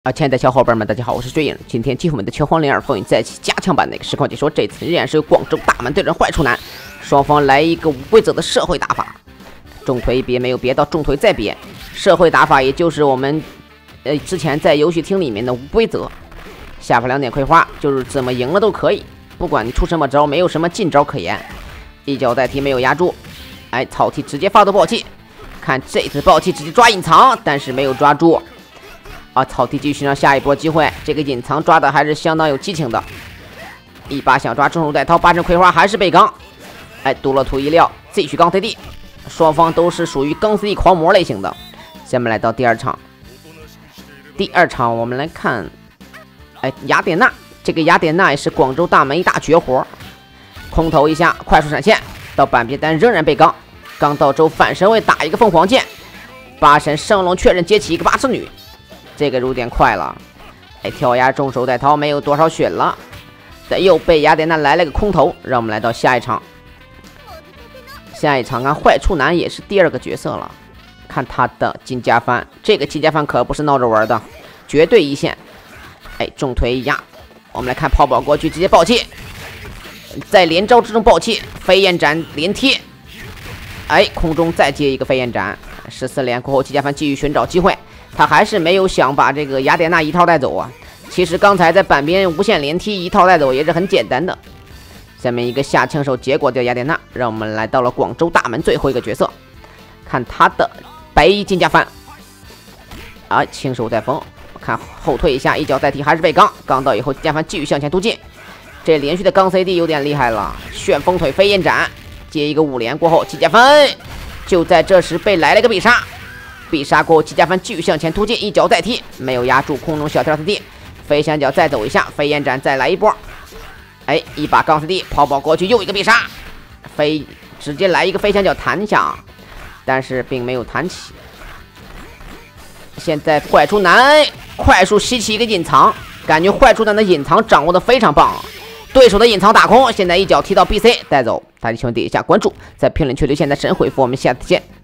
亲爱的小伙伴们，大家好，我是追影。今天继续我们的拳皇02风云再起加强版的一个实况解说，这次仍然是由广州大满对阵坏处男，双方来一个无规则的社会打法，重腿一别没有别到重腿再别，社会打法也就是我们之前在游戏厅里面的无规则，下发2点葵花，就是怎么赢了都可以，不管你出什么招，没有什么禁招可言，一脚代替没有压住，草踢直接发动暴气，看这次暴气直接抓隐藏，但是没有抓住。草踢继续寻找下一波机会，这个隐藏抓的还是相当有激情的。一把想抓中手带掏，8阵葵花还是被刚。多了图意料，继续刚 CD， 双方都是属于刚 CD 狂魔类型的。下面来到第二场，我们来看，雅典娜，这个雅典娜也是广州大门一大绝活，空投一下，快速闪现到板边，但仍然被刚。刚到周反神位打一个凤凰剑，8神圣龙确认接起一个8尺女。这个有点快了，跳崖中手带掏没有多少血了，但又被雅典娜来了个空投。让我们来到下一场，看坏处男也是第2个角色了，看他的金家帆，这个金家帆可不是闹着玩的，绝对一线。重腿一压，我们来看泡泡过去直接暴气，在连招之中暴气，飞燕斩连踢，空中再接一个飞燕斩，14连过后金家帆继续寻找机会。他还是没有想把这个雅典娜一套带走啊！其实刚才在板边无限连踢一套带走也是很简单的。下面一个下枪手结果掉雅典娜，让我们来到了广州大门最后一个角色，看他的白衣金家帆。轻手带风，看后退一下，一脚代替还是被刚，刚到以后金家帆继续向前突进。这连续的刚 CD 有点厉害了，旋风腿飞燕斩，接一个5连过后金家帆就在这时被来了个必杀。必杀过后，金家帆继续向前突进，一脚代替没有压住，空中小跳 CD， 飞翔脚再走一下，飞燕斩再来一波，一把钢 CD 跑过去，又一个必杀，直接来一个飞翔脚弹下，但是并没有弹起。现在坏处男快速吸起一个隐藏，感觉坏处男的隐藏掌握的非常棒，对手的隐藏打空，现在一脚踢到 BC 带走。大家请问底下关注，在评论区留下你的神回复，我们下次见。